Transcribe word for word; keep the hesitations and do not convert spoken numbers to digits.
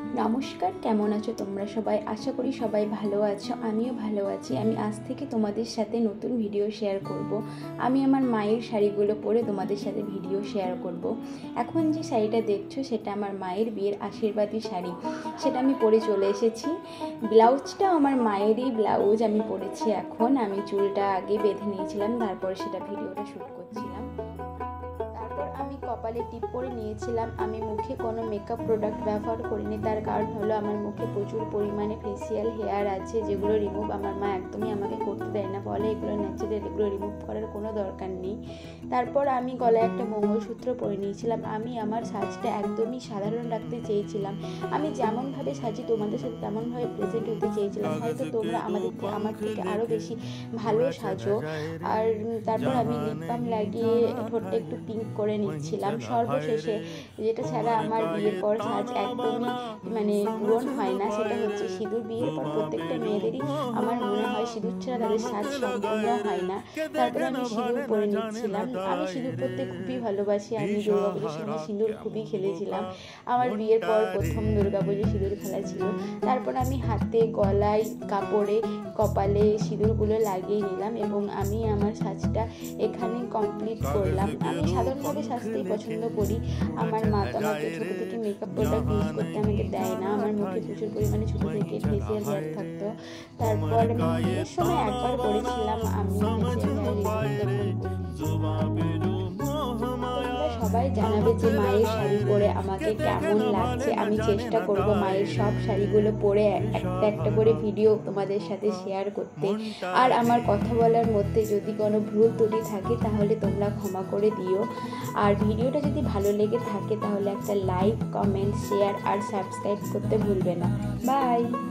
নমস্কার, কেমন আছো তোমরা সবাই? আশা করি সবাই ভালো আছো। আমিও ভালো আছি। আমি আজ থেকে তোমাদের সাথে নতুন ভিডিও শেয়ার করব। আমি আমার মায়ের শাড়িগুলো পরে তোমাদের সাথে ভিডিও শেয়ার করব। এখন যে শাড়িটা দেখছো সেটা আমার মায়ের বিয়ের আশীর্বাদী শাড়ি, সেটা আমি পরে চলে এসেছি। ব্লাউজটাও আমার মায়েরই ব্লাউজ আমি পরেছি। এখন আমি চুলটা আগে বেঁধে নিয়েছিলাম, তারপর সেটা ভিডিওটা শ্যুট করছিলাম। আমি কপালে টিপ পরে নিয়েছিলাম। আমি মুখে কোনো মেকআপ প্রোডাক্ট ব্যবহার করিনি, তার কারণ হলো আমার মুখে প্রচুর পরিমাণে ফেসিয়াল হেয়ার আছে, যেগুলো রিমুভ আমার মা একদমই আমাকে করতে দেয় না, বলে এগুলো ন্যাচারাল, এগুলো রিমুভ করার কোনো দরকার নেই। তারপর আমি গলায় একটা মঙ্গলসূত্র পরে নিয়েছিলাম। আমি আমার সাজটা একদমই সাধারণ রাখতে চেয়েছিলাম। আমি যেমনভাবে সাজি তোমাদের সাথে তেমনভাবে প্রেজেন্ট হতে চেয়েছিলাম। হয়তো তোমরা আমাদের আমার থেকে আরও বেশি ভালো সাজো। আর তারপর আমি লিপ বাম লাগিয়ে ঠোঁটটা একটু পিঙ্ক করে নিচ্ছিলাম। সর্বশেষে যেটা ছাড়া আমার বিয়ের পর সাজ একদমই মানে পূরণ হয় না, সেটা হচ্ছে সিঁদুর। বিয়ের পর প্রত্যেকটা মেয়েদেরই আমার মনে হয় সিঁদুর ছাড়া তাদের সাজ সম্পূর্ণ হয় না। তারপরে আমি সিঁদুর পরে নিচ্ছিলাম। আমি সিঁদুর পরতে খুবই ভালোবাসি। আমি দুর্গাপুজোর সময় সিঁদুর খুবই খেলেছিলাম। আমার বিয়ের পর প্রথম দুর্গাপুজো সিঁদুর খেলা ছিল। তারপর আমি হাতে, গলায়, কাপড়ে, কপালে সিঁদুরগুলো লাগিয়ে নিলাম এবং আমি আমার সাজটা এখানে কমপ্লিট করলাম। আমি সাধারণভাবে সাজতেই পছন্দ করি। আমার মা তো আমাকে ছোটো থেকে মেকআপ প্রোডাক্ট ইউজ করতে আমাকে দেয় না। আমার মুখে প্রচুর পরিমাণে ছোটো থেকে ফেসিয়াল হেয়ার থাকতো। তারপর বিয়ের সময় একবার করেছিলাম আমি ফেসিয়াল হেয়ার। সবাই জানাবে যে মায়ের শাড়ি পরে আমাকে কেমন লাগছে। আমি চেষ্টা করব মায়ের সব শাড়িগুলো পরে একটা একটা করে ভিডিও তোমাদের সাথে শেয়ার করতে। আর আমার কথা বলার মধ্যে যদি কোনো ভুল ত্রুটি থাকে তাহলে তোমরা ক্ষমা করে দিও। আর ভিডিওটা যদি ভালো লেগে থাকে তাহলে একটা লাইক, কমেন্ট, শেয়ার আর সাবস্ক্রাইব করতে ভুলবে না। বাই।